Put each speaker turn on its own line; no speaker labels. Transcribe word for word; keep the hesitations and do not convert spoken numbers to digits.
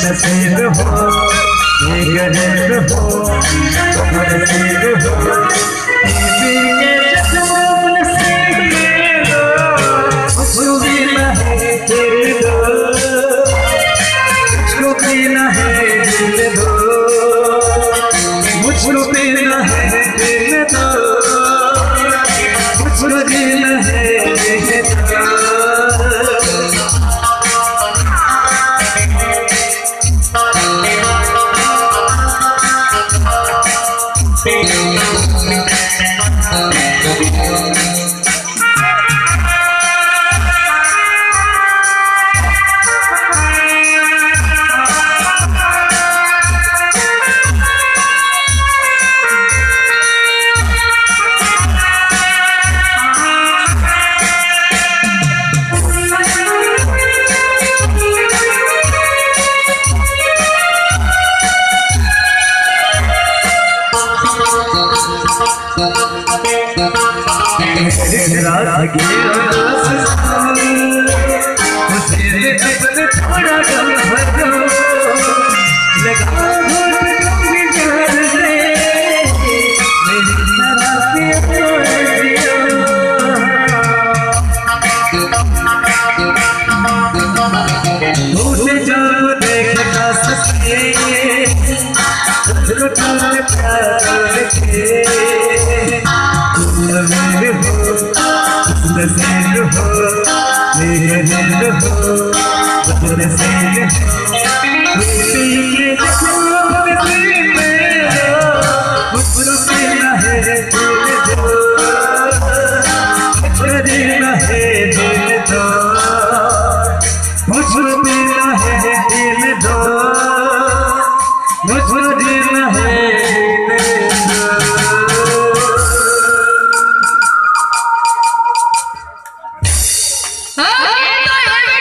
नसीब हो ये गजब हो तुम नसीब हो ये जज्ब नसीब मेरा मुझको पीना है तेरे दो मुझको पीना है दिल दो मुझको पीना है दिल दो मुझको जीना है दिल दो रात की तेरे अपने थोड़ा कम भरो लगा होठ तुम जान से मेरी शराबी टूटे जाओ देखना सके तुझको तुमने प्यार के मेरे हो नसीब हो मेरे दिल हो तुम नसीब हो तेरे जज्ब नसीब मेरा मुझको पीना है दिल दो मुझको जीना है दिल दो मुझको पीना है दिल दो मुझको जीना है दिल दो।
हाँ